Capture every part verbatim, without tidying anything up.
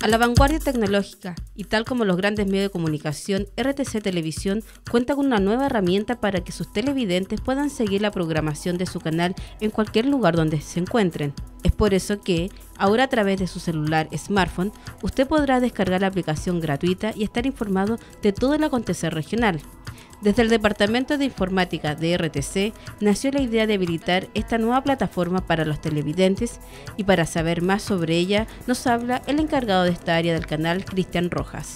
A la vanguardia tecnológica y tal como los grandes medios de comunicación, R T C Televisión cuenta con una nueva herramienta para que sus televidentes puedan seguir la programación de su canal en cualquier lugar donde se encuentren. Es por eso que, ahora a través de su celular smartphone, usted podrá descargar la aplicación gratuita y estar informado de todo el acontecer regional. Desde el Departamento de Informática de R T C nació la idea de habilitar esta nueva plataforma para los televidentes y para saber más sobre ella nos habla el encargado de esta área del canal, Cristian Rojas.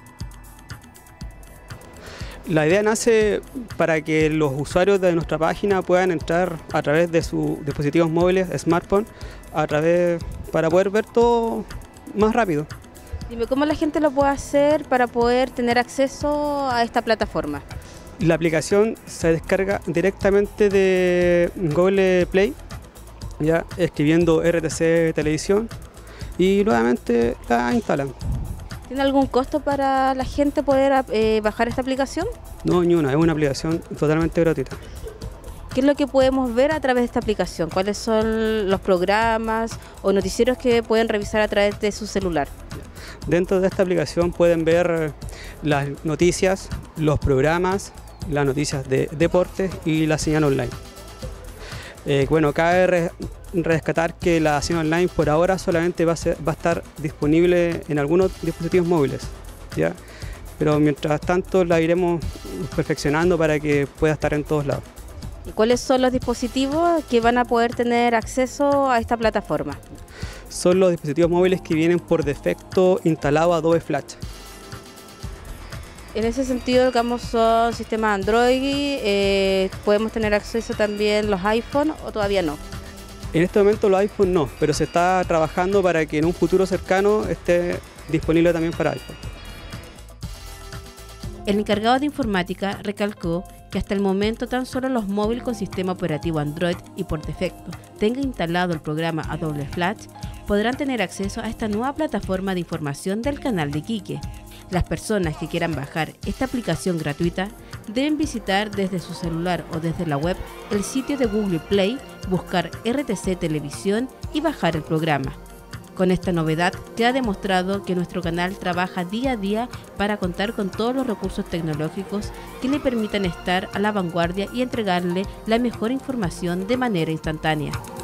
La idea nace para que los usuarios de nuestra página puedan entrar a través de sus dispositivos móviles, smartphone, a través para poder ver todo más rápido. Dime, ¿cómo la gente lo puede hacer para poder tener acceso a esta plataforma? La aplicación se descarga directamente de Google Play, ya escribiendo R T C Televisión, y nuevamente la instalan. ¿Tiene algún costo para la gente poder eh, bajar esta aplicación? No, ni una, es una aplicación totalmente gratuita. ¿Qué es lo que podemos ver a través de esta aplicación? ¿Cuáles son los programas o noticieros que pueden revisar a través de su celular? Dentro de esta aplicación pueden ver las noticias, los programas, las noticias de deportes y la señal online. Eh, bueno, cabe re rescatar que la señal online por ahora solamente va a, ser, va a estar disponible en algunos dispositivos móviles, ¿ya? Pero mientras tanto la iremos perfeccionando para que pueda estar en todos lados. ¿Y cuáles son los dispositivos que van a poder tener acceso a esta plataforma? Son los dispositivos móviles que vienen por defecto instalado Adobe Flash. En ese sentido, digamos, son sistemas Android, eh, ¿podemos tener acceso también los iPhone o todavía no? En este momento los iPhone no, pero se está trabajando para que en un futuro cercano esté disponible también para iPhone. El encargado de informática recalcó que hasta el momento tan solo los móviles con sistema operativo Android y por defecto tenga instalado el programa Adobe Flash podrán tener acceso a esta nueva plataforma de información del canal de Iquique. Las personas que quieran bajar esta aplicación gratuita deben visitar desde su celular o desde la web el sitio de Google Play, buscar R T C Televisión y bajar el programa. Con esta novedad queda demostrado que nuestro canal trabaja día a día para contar con todos los recursos tecnológicos que le permitan estar a la vanguardia y entregarle la mejor información de manera instantánea.